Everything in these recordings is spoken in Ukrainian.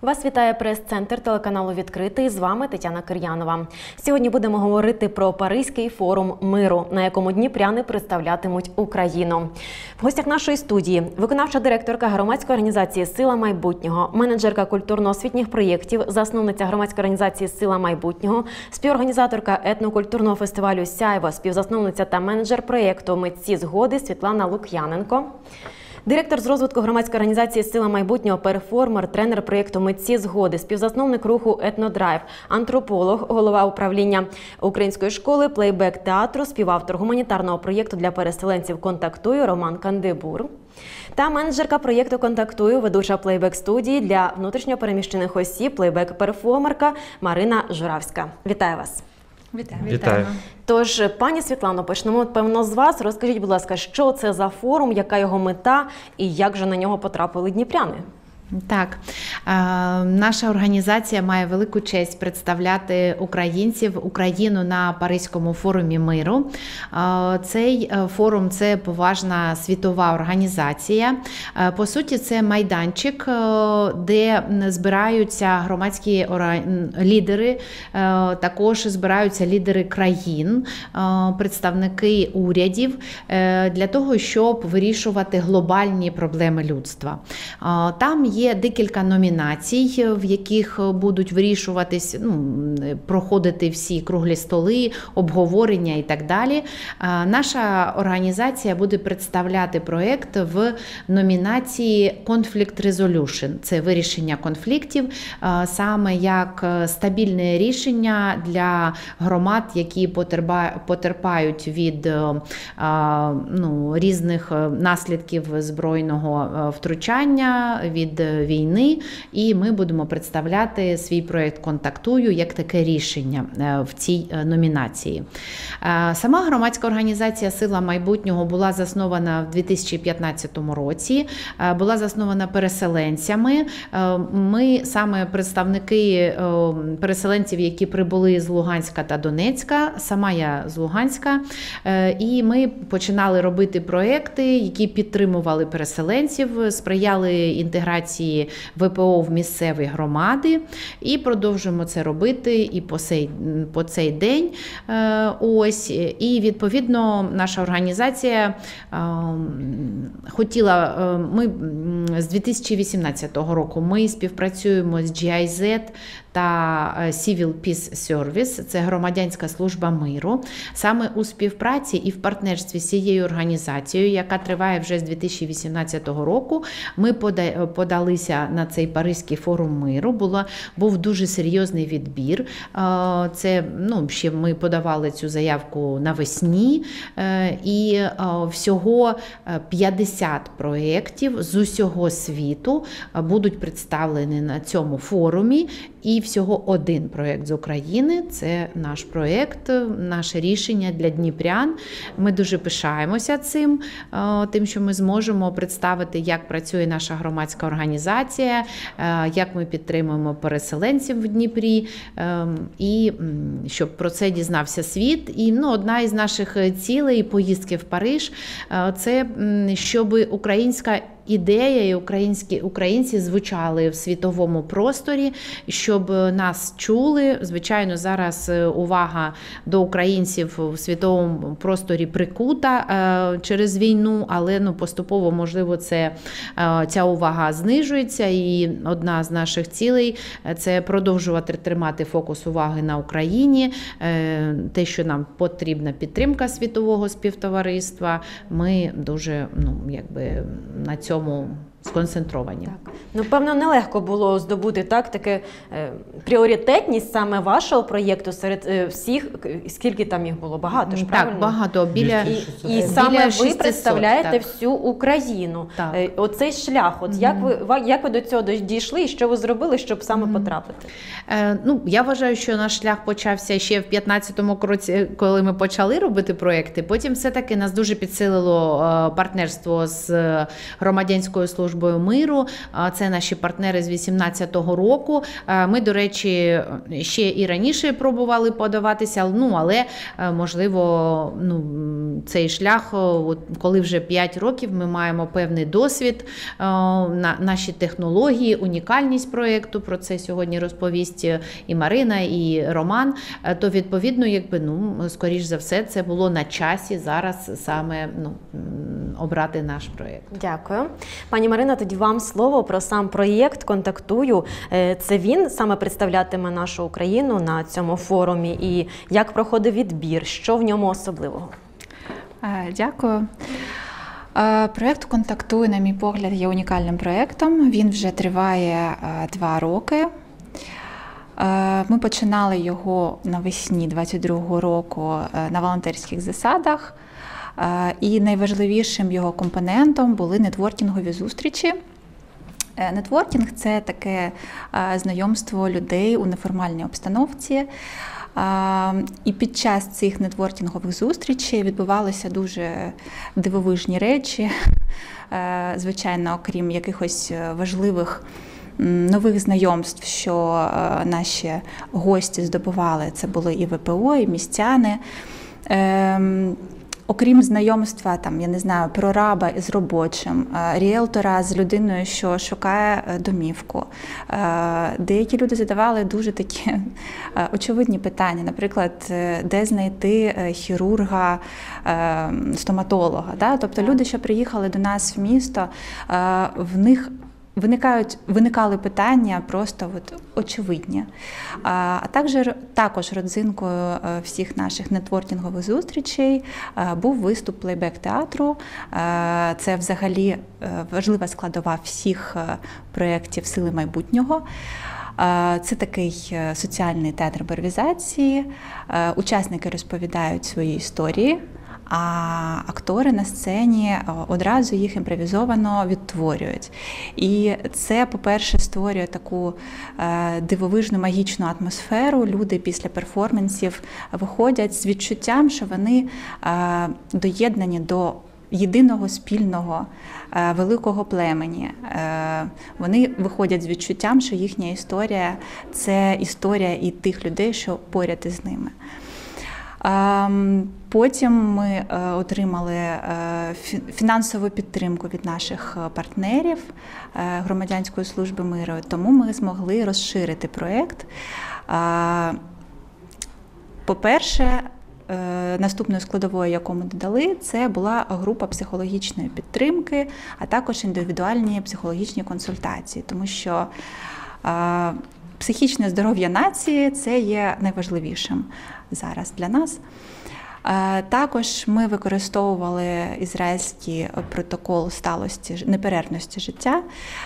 Вас вітає прес-центр телеканалу «Відкритий». З вами Тетяна Кир'янова. Сьогодні будемо говорити про Паризький форум миру, на якому дніпряни представлятимуть Україну. В гостях нашої студії виконавча директорка громадської організації «Сила майбутнього», менеджерка культурно-освітніх проєктів, засновниця громадської організації «Сила майбутнього», співорганізаторка етнокультурного фестивалю «Сяйво», співзасновниця та менеджер проєкту «Митці згоди» Світлана Лук'яненко. Директор з розвитку громадської організації «Сила майбутнього», перформер, тренер проєкту «Митці згоди», співзасновник руху «Етнодрайв», антрополог, голова управління української школи, плейбек-театру, співавтор гуманітарного проєкту для переселенців «Контактую» Роман Кандибур. Та менеджерка проєкту «Контактую», ведуча плейбек-студії для внутрішньопереміщених осіб, плейбек-перформерка Марина Журавська. Вітаю вас! Вітаю. Тож, пані Світлано, почнемо, певно, з вас. Розкажіть, будь ласка, що це за форум, яка його мета і як же на нього потрапили дніпряни? Так, наша організація має велику честь представляти українців, Україну на Паризькому форумі миру. Цей форум – це поважна світова організація. По суті, це майданчик, де збираються громадські лідери, також збираються лідери країн, представники урядів, для того, щоб вирішувати глобальні проблеми людства. Там є декілька номінацій, в яких будуть вирішуватись, проходити всі круглі столи, обговорення і так далі. Наша організація буде представляти проєкт в номінації Conflict Resolution. Це вирішення конфліктів, саме як стабільне рішення для громад, які потерпають від різних наслідків збройного втручання, від війни, і ми будемо представляти свій проєкт «Контактую» як таке рішення в цій номінації. Сама громадська організація «Сила майбутнього» була заснована в 2015 році, була заснована переселенцями. Ми саме представники переселенців, які прибули з Луганська та Донецька, сама я з Луганська, і ми починали робити проєкти, які підтримували переселенців, сприяли інтеграції ВПО в місцеві громади, і продовжуємо це робити і по цей день. Ось, і відповідно наша організація ми з 2018 року ми співпрацюємо з GIZ та Civil Peace Service, це громадянська служба миру. Саме у співпраці і в партнерстві з цією організацією, яка триває вже з 2018 року, ми подалися на цей Паризький форум миру. Був дуже серйозний відбір. Це, ще ми подавали цю заявку навесні, і всього 50 проєктів з усього світу будуть представлені на цьому форумі. І всього один проєкт з України – це наш проєкт, наше рішення для дніпрян. Ми дуже пишаємося тим, що ми зможемо представити, як працює наша громадська організація, як ми підтримуємо переселенців в Дніпрі, і щоб про це дізнався світ. І одна із наших цілей поїздки в Париж – це щоб українська ідея і українці звучали в світовому просторі, щоб нас чули. Звичайно, зараз увага до українців в світовому просторі прикута через війну, але поступово, можливо, ця увага знижується. І одна з наших цілей – це продовжувати тримати фокус уваги на Україні. Те, що нам потрібна підтримка світового співтовариства, ми дуже, на цьому сконцентровані. Так. Певно, нелегко було здобути таку пріоритетність саме вашого проєкту серед всіх, скільки там їх було? Багато ж, правильно? Так, багато. І саме ви представляєте всю Україну. Так. Оцей шлях, як ви до цього дійшли і що ви зробили, щоб саме потрапити? Я вважаю, що наш шлях почався ще в 2015 році, коли ми почали робити проєкти. Потім все-таки нас дуже підсилило партнерство з громадянською службою службою миру. Це наші партнери з 2018 року. Ми, до речі, ще і раніше пробували подаватися, але можливо, цей шлях, коли вже 5 років ми маємо певний досвід, наші технології, унікальність проєкту, про це сьогодні розповість і Марина, і Роман, то відповідно, скоріш за все, це було на часі зараз саме обрати наш проєкт. Дякую. Пані Марина, тоді вам слово про сам проєкт «Контактую». Це він саме представлятиме нашу Україну на цьому форумі, і як проходив відбір, що в ньому особливого? Дякую. Проєкт «Контактую», на мій погляд, є унікальним проєктом. Він вже триває 2 роки. Ми починали його навесні 2022 року на волонтерських засадах. І найважливішим його компонентом були нетворкінгові зустрічі. Нетворкінг – це таке знайомство людей у неформальній обстановці. І під час цих нетворкінгових зустрічей відбувалися дуже дивовижні речі. Звичайно, окрім якихось важливих нових знайомств, що наші гості здобували, це були і ВПО, і містяни. Окрім знайомства, прораба із робочим, ріелтора з людиною, що шукає домівку. Деякі люди задавали дуже такі очевидні питання, наприклад, де знайти хірурга, стоматолога. Тобто люди, що приїхали до нас в місто, в них виникали питання просто очевидні. А також родзинкою всіх наших нетворкінгових зустрічей був виступ плейбек-театру. Це взагалі важлива складова всіх проєктів «Сили майбутнього». Це такий соціальний театр імпровізації. Учасники розповідають свої історії, а актори на сцені одразу їх імпровізовано відтворюють. І це, по-перше, створює таку дивовижну магічну атмосферу. Люди після перформансів виходять з відчуттям, що вони доєднані до єдиного спільного великого племені. Вони виходять з відчуттям, що їхня історія – це історія і тих людей, що поряд із ними. Потім ми отримали фінансову підтримку від наших партнерів Громадянської служби миру, тому ми змогли розширити проєкт. По-перше, наступною складовою, яку ми додали, це була група психологічної підтримки, а також індивідуальні психологічні консультації, тому що психічне здоров'я нації – це є найважливішим зараз для нас. Також ми використовували ізраїльський протокол сталості, неперервності життя.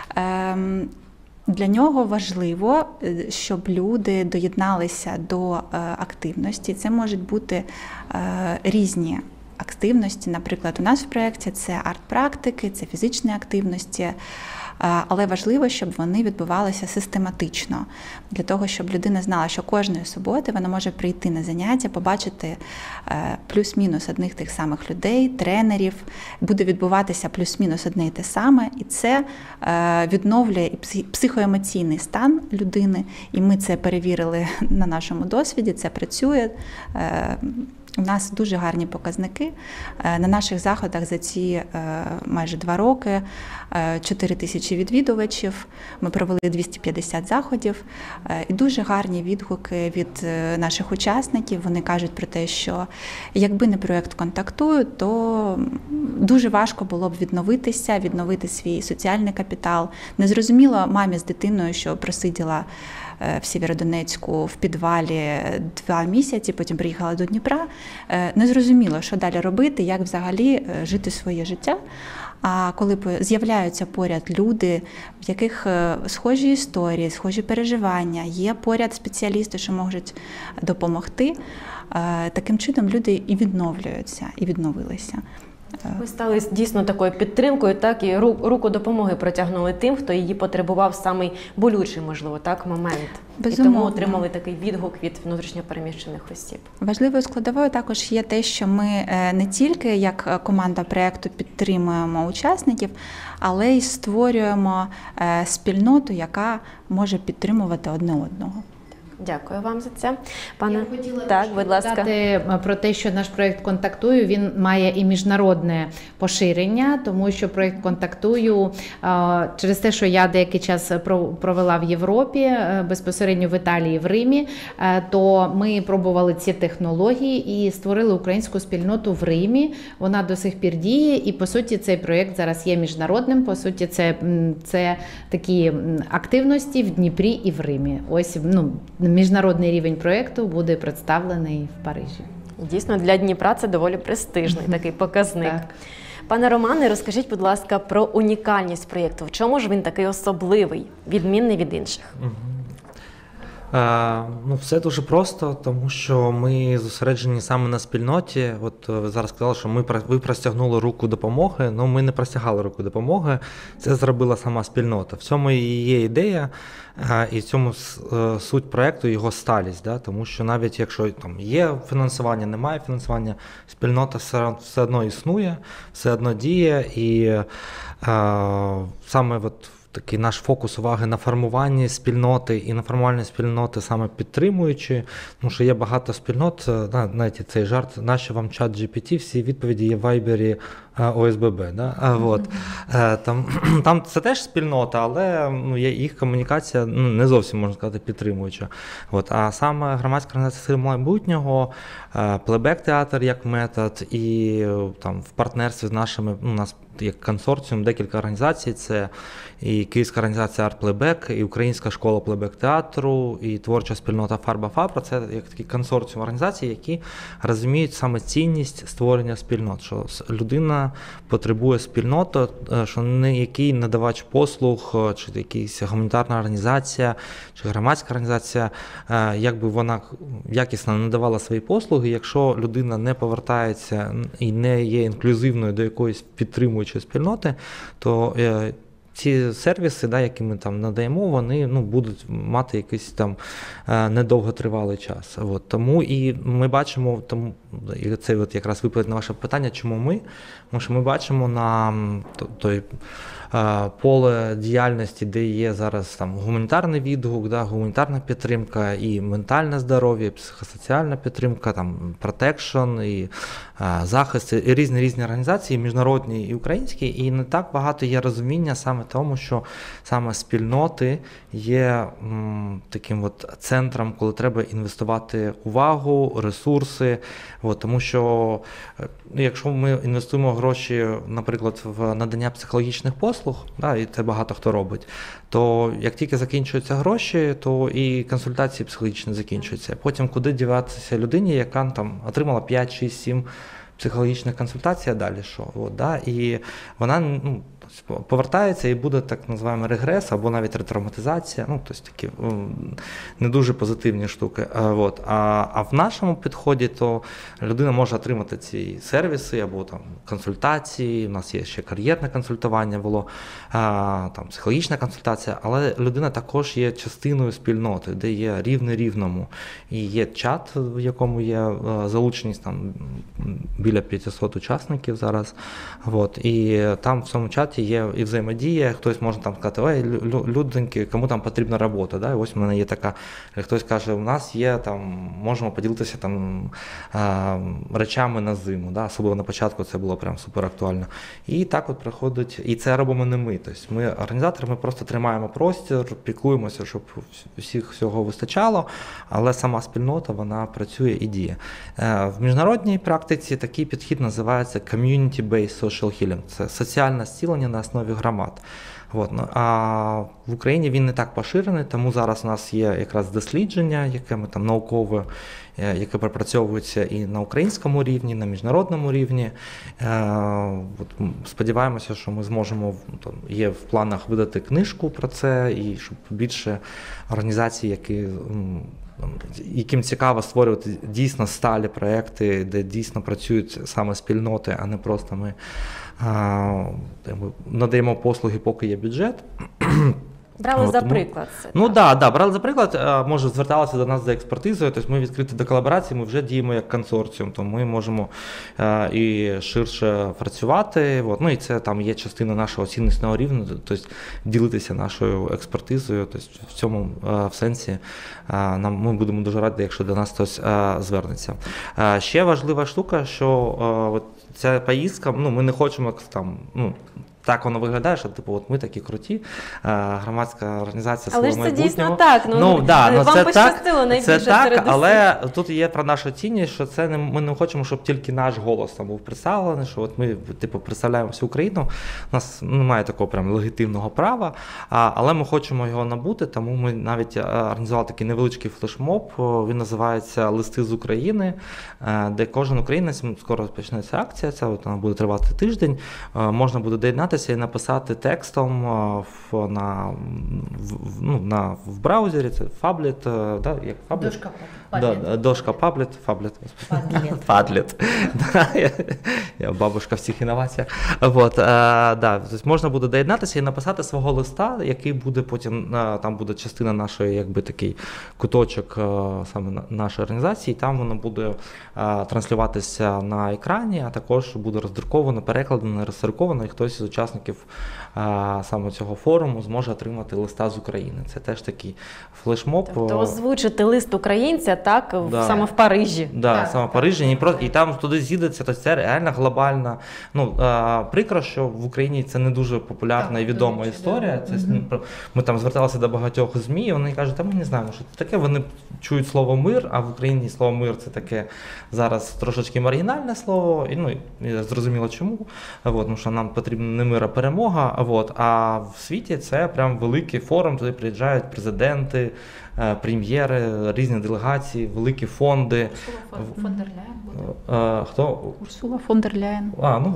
Для нього важливо, щоб люди доєдналися до активності. Це можуть бути різні активності. Наприклад, у нас в проєкті це арт-практики, це фізичні активності. Але важливо, щоб вони відбувалися систематично, для того, щоб людина знала, що кожної суботи вона може прийти на заняття, побачити плюс-мінус одних тих самих людей, тренерів, буде відбуватися плюс-мінус одне і те саме, і це відновлює і психоемоційний стан людини, і ми це перевірили на нашому досвіді, це працює. У нас дуже гарні показники. На наших заходах за ці майже 2 роки 4 тисячі відвідувачів, ми провели 250 заходів, і дуже гарні відгуки від наших учасників. Вони кажуть про те, що якби не проєкт «Контактую», то дуже важко було б відновити свій соціальний капітал. Незрозуміло мамі з дитиною, що просиділа в Сєвєродонецьку в підвалі 2 місяці, потім приїхала до Дніпра. Не зрозуміло, що далі робити, як взагалі жити своє життя. А коли з'являються поряд люди, в яких схожі історії, схожі переживання, є поряд спеціалісти, що можуть допомогти, таким чином люди і відновлюються, і відновилися. Ви стали дійсно такою підтримкою, так, і руку допомоги протягнули тим, хто її потребував в самий болючий, можливо, так, момент. Безумовно. І тому отримали такий відгук від внутрішньопереміщених осіб. Важливою складовою також є те, що ми не тільки як команда проєкту підтримуємо учасників, але й створюємо спільноту, яка може підтримувати одне одного. Дякую вам за це. Пане, Я хотіла так, будь ласка. сказати про те, що наш проєкт «Контактую», він має і міжнародне поширення, тому що проєкт «Контактую» через те, що я деякий час провела в Європі, безпосередньо в Італії, в Римі, то ми пробували ці технології і створили українську спільноту в Римі. Вона до сих пір діє, і по суті цей проєкт зараз є міжнародним. По суті, це такі активності в Дніпрі і в Римі. Ось, міжнародний рівень проєкту буде представлений в Парижі. Дійсно, для Дніпра це доволі престижний такий показник. Так. Пане Романе, розкажіть, будь ласка, про унікальність проєкту. В чому ж він такий особливий, відмінний від інших? Все дуже просто, тому що ми зосереджені саме на спільноті. От ви зараз сказали, що ви простягнули руку допомоги. Ми не простягали руку допомоги, це зробила сама спільнота. В цьому і є ідея, і в цьому суть проєкту, його сталість. Да? Тому що навіть якщо там є фінансування, немає фінансування, спільнота все одно існує, все одно діє. І саме такий наш фокус уваги на формуванні спільноти і на формуванні спільноти саме підтримуючи, тому що є багато спільнот, знаєте, цей жарт, нащо вам чат GPT, всі відповіді є в вайбері ОСББ. Да? Там це теж спільнота, але їх комунікація не зовсім, можна сказати, підтримуюча. А саме громадська організація «Сили майбутнього», плейбек-театр як метод, і там в партнерстві з нашими, у нас як консорціум декілька організацій, це і Київська організація «Арт-плейбек», і Українська школа плейбек-театру, і творча спільнота «Фарба-Фабра». Це як такий консорціум організацій, які розуміють саме цінність створення спільнот, що людина потребує спільноти, що не який надавач послуг, чи якась гуманітарна організація, чи громадська організація, якби вона якісно надавала свої послуги, якщо людина не повертається і не є інклюзивною до якоїсь підтримуючої спільноти, то ці сервіси, які ми там надаємо, вони будуть мати якийсь там недовготривалий час. Тому і ми бачимо, і це якраз відповідь на ваше питання, чому ми? Тому що ми бачимо на той поле діяльності, де є зараз там гуманітарний відгук, гуманітарна підтримка, і ментальне здоров'я, і психосоціальна підтримка, там протекшн, і захист, і різні організації, міжнародні і українські, і не так багато є розуміння саме тому, що саме спільноти є таким центром, коли треба інвестувати увагу, ресурси, тому що якщо ми інвестуємо гроші, наприклад, в надання психологічних послуг, і це багато хто робить, то як тільки закінчуються гроші, то і консультації психологічні закінчуються. Потім куди діватися людині, яка там отримала 5, 6, 7 психологічних консультацій, а далі що? І вона повертається і буде так називаємо регрес або навіть ретравматизація, тобто такі не дуже позитивні штуки. А в нашому підході то людина може отримати ці сервіси або там консультації, у нас є ще кар'єрне консультування було, там психологічна консультація, але людина також є частиною спільноти, де є рівне рівному. І є чат, в якому є залученість там біля 500 учасників зараз. І там в цьому чаті є і взаємодія, хтось може там сказати, ой, люденьки, кому там потрібна робота, і ось в мене є така, хтось каже, у нас є там, можемо поділитися там речами на зиму, особливо на початку це було прям супер актуально. І так приходить, і це робимо не ми, тобто ми організатори, ми просто тримаємо простір, піклуємося, щоб всього вистачало, але сама спільнота, вона працює і діє. В міжнародній практиці такий підхід називається community-based social healing, це соціальне зцілення на основі громад. А в Україні він не так поширений, тому зараз у нас є якраз дослідження, яке ми там наукове, яке пропрацьовується і на українському рівні, на міжнародному рівні. Сподіваємося, що ми зможемо, є в планах видати книжку про це, і щоб більше організацій, які яким цікаво створювати дійсно сталі проекти, де дійсно працюють саме спільноти, а не просто ми надаємо послуги, поки є бюджет. Брали за приклад це. Ну так, брали за приклад, може зверталися до нас за експертизою, тобто ми відкриті до колаборації, ми вже діємо як консорціум, то ми можемо і ширше працювати. Ну і це там є частина нашого цінностного рівня, тобто ділитися нашою експертизою, тобто в цьому в сенсі ми будемо дуже раді, якщо до нас хтось звернеться. Ще важлива штука, що ця поїздка, ми не хочемо там, так воно виглядає, що ми такі круті, громадська організація «Село майбутнього». Але ж це дійсно так, вам пощастило найбільше це так, серед усіх. але тут є про нашу цінність, що це ми не хочемо, щоб тільки наш голос там був представлений, що ми представляємо всю Україну, у нас немає такого прям легітимного права, але ми хочемо його набути, тому ми навіть організували такий невеличкий флешмоб, він називається «Листи з України», де кожен українець, скоро почнеться акція, вона буде тривати тиждень, можна буде доєднатися і написати текстом в браузері, це Фаблет, як Фаблет? Дошка Падлет. Я бабушка в цих інноваціях. Тобто можна буде доєднатися і написати свого листа, який буде потім, там буде частина нашої, такий куточок саме нашої організації, там воно буде транслюватися на екрані, а також буде роздруковано, перекладено, розсортовано, і хтось з учасників саме цього форуму зможе отримати листа з України. Це теж такий флешмоб. Тобто озвучити лист українця, так, саме в Парижі. Так, саме в Парижі, і там туди з'їдеться, тобто це реально глобальна. Прикро, що в Україні це не дуже популярна і відома історія. Ми там зверталися до багатьох ЗМІ, і вони кажуть, ми не знаємо, що це таке, вони чують слово «мир», а в Україні слово «мир» це таке зараз трошечки маргінальне слово, і зрозуміло чому, тому що нам потрібна не мир, а перемога, а в світі це прям великий форум, туди приїжджають президенти, прем'єри, різні делегації, великі фонди. Фон дер Ляєн буде. Хто? Урсула фон дер Ляєн.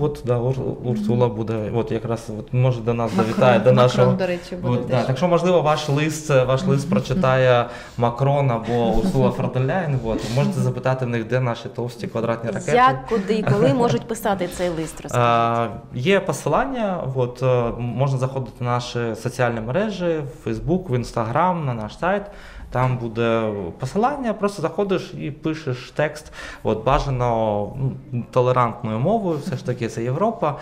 Урсула буде. Якраз може до нас завітає до нашого. Макрон, до речі, буде теж. Так що, можливо, ваш лист прочитає Макрон або Урсула фон дер Ляєн. Можете запитати в них, де наші товсті квадратні ракети. Як, куди і коли можуть писати цей лист, розкажіть? Є посилання, можна заходити на наші соціальні мережі, в Facebook, в Instagram, на наш сайт. Там буде посилання, просто заходиш і пишеш текст, бажано толерантною мовою, все ж таки це Європа.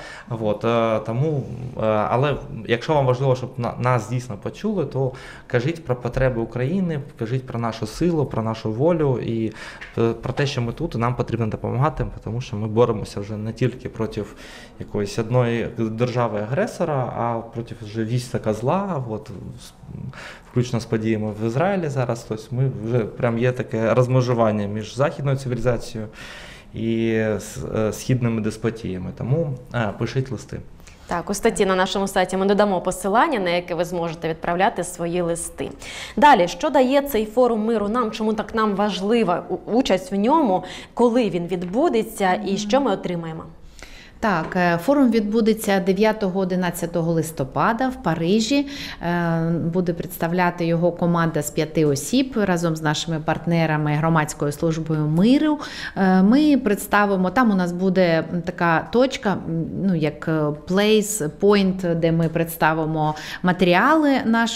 Тому, але якщо вам важливо, щоб нас дійсно почули, то кажіть про потреби України, кажіть про нашу силу, про нашу волю і про те, що ми тут, і нам потрібно допомагати, тому що ми боремося вже не тільки проти якоїсь одної держави-агресора, а проти вже війська козла, включно з подіями в Ізраїлі зараз. Тобто ми вже прям є таке розмежування між західною цивілізацією і східними деспотіями. Тому пишіть листи. Так, у статті на нашому сайті ми додамо посилання, на яке ви зможете відправляти свої листи. Далі, що дає цей форум миру нам, чому так нам важлива участь в ньому, коли він відбудеться і що ми отримаємо? Так, форум відбудеться 9-11 листопада в Парижі. Буде представляти його команда з 5 осіб разом з нашими партнерами Громадською службою миру. Ми представимо, там у нас буде така точка, як place, point, де ми представимо матеріали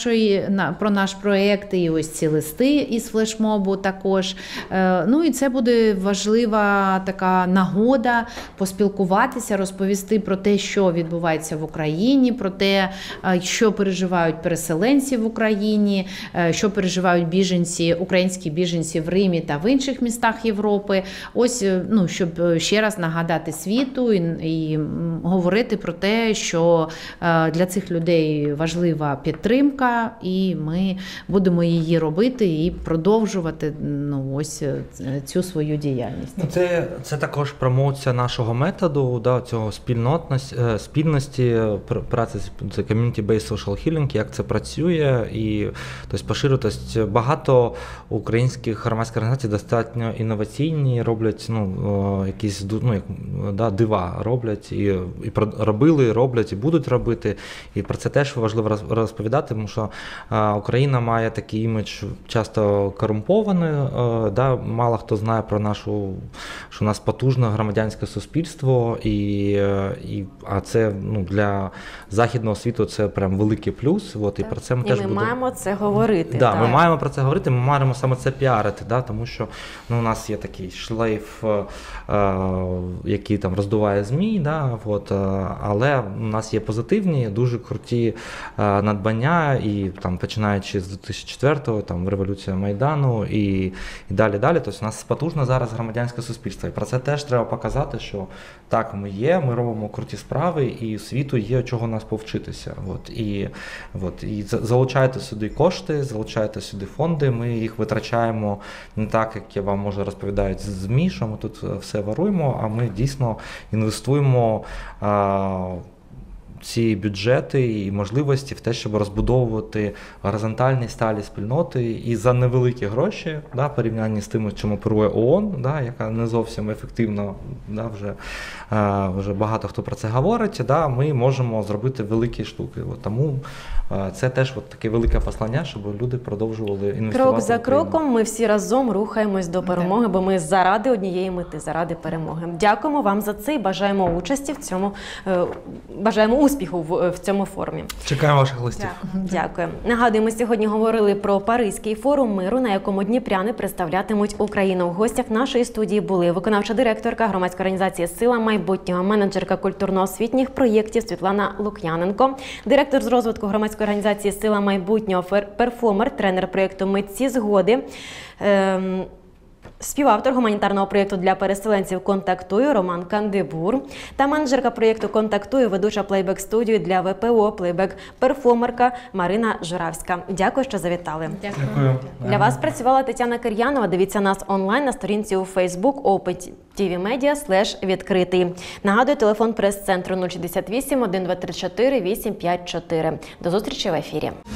про наш проєкт і ось ці листи із флешмобу також. І це буде важлива така нагода поспілкуватися, розповісти про те, що відбувається в Україні, про те, що переживають переселенці в Україні, що переживають українські біженці в Римі та в інших містах Європи. Ось, щоб ще раз нагадати світу і говорити про те, що для цих людей важлива підтримка, і ми будемо її робити і продовжувати ось цю свою діяльність. Це також промоція нашого методу, цього спільності, праці з community-based social healing, як це працює, і тобто поширюватись. Багато українських громадських організацій достатньо інноваційні, роблять якісь дива роблять, і робили, роблять, і будуть робити. І про це теж важливо розповідати, тому що Україна має такий імідж часто корумпований, мало хто знає про що у нас потужне громадянське суспільство, а це для західного світу це прям великий плюс. І про це ми теж маємо це говорити. Ми маємо про це говорити, ми маємо саме це піарити, тому що у нас є такий шлейф, який там роздуває ЗМІ, але у нас є позитивні, дуже круті надбання, і там починаючи з 2004-го, там революція Майдану і далі. Тобто у нас потужне зараз громадянське суспільство. І про це теж треба показати, що так, ми робимо круті справи, і світу є чого нас повчитися. І залучайте сюди кошти, залучайте сюди фонди, ми їх витрачаємо не так, як вам може розповідають з ЗМІ, що ми тут все варуємо, а ми дійсно інвестуємо ці бюджети і можливості в те, щоб розбудовувати горизонтальні сталі спільноти і за невеликі гроші, в порівнянні з тим, чим оперує ООН, яка не зовсім ефективно, вже багато хто про це говорить, ми можемо зробити великі штуки. Тому це теж таке велике послання, щоб люди продовжували інвестувати. Крок за кроком ми всі разом рухаємось до перемоги, бо ми заради однієї мети, заради перемоги. Дякуємо вам за це і бажаємо участі в цьому, бажаємо успіху в цьому форумі. Чекаємо ваших листів. Дякую. Нагадую, ми сьогодні говорили про Паризький форум миру, на якому дніпряни представлятимуть Україну. В гостях нашої студії були виконавча директорка громадської організації «Сила майбутнього», менеджерка культурно-освітніх проєктів Світлана Лук'яненко, директор з розвитку громадської організації «Сила майбутнього», перформер, тренер проєкту «Митці згоди», співавтор гуманітарного проєкту для переселенців «Контактую» Роман Кандибур та менеджерка проєкту «Контактую», ведуча плейбек-студію для ВПО, плейбек-перформерка Марина Журавська. Дякую, що завітали. Дякую. Для вас працювала Тетяна Кир'янова. Дивіться нас онлайн на сторінці у Facebook OpenTVMedia/відкритий. Нагадую, телефон прес-центру 068 1234 854. До зустрічі в ефірі.